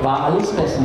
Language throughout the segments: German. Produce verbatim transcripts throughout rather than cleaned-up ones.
war alles besser.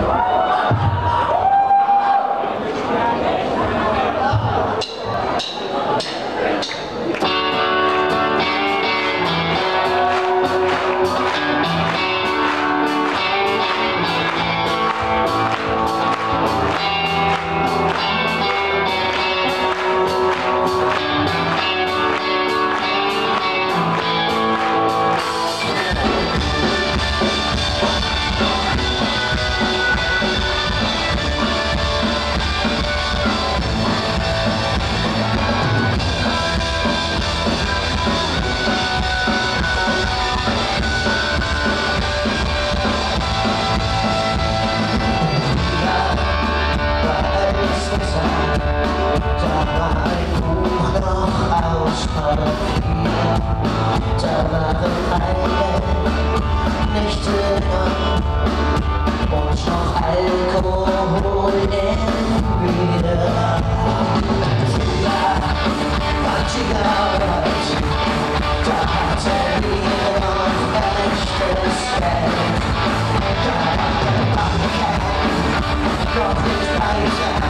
Da waren alle Nächte und noch Alkohol im Bier. Früher war Zigarett, da hatte wir noch echtes Geld. Da war der Banker noch nicht weiter.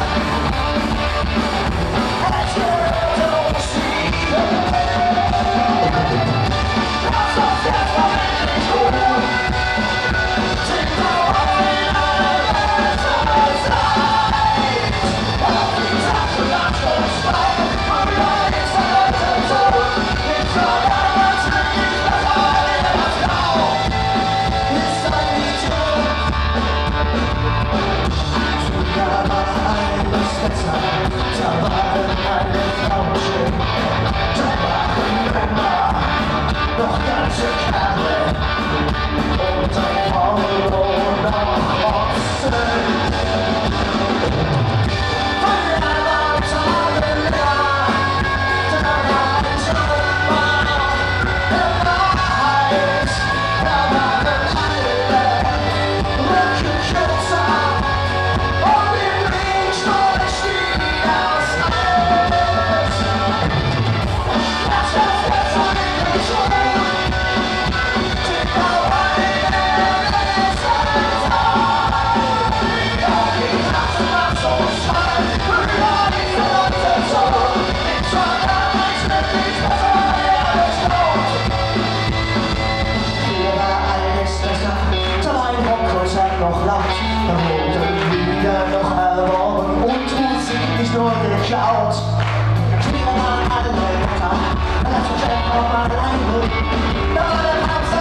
Noch ganze Kerle und ein Auto nach Osten. Von der Waldhalle, da war ein Sommer, der Wahrheit, da waren alle Rückenkürzer und im Ringstuhl stieg aus alles. Lass das jetzt eigentlich schon. Noch laut, da wurden wieder noch erworben und Musik nicht nur geklaut. Wir waren alle Mutter, lass uns einfach mal alleine. Da war der Papst